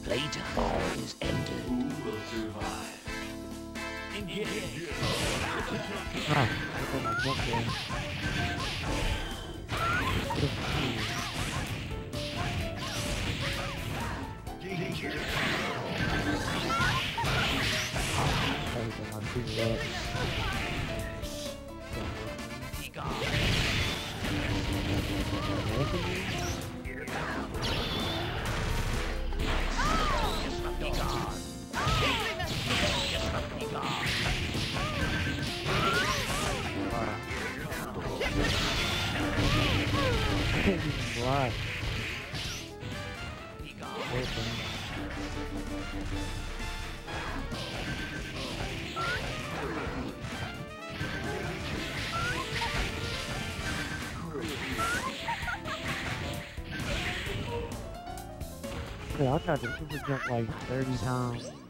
Playtime is ended. Who will survive? Engage. Ah, look at my book there. Danger. Everything on TV up. Be gone. Be gone. Be gone. Why? Be gone. Yeah, I tried to super jump like 30 times.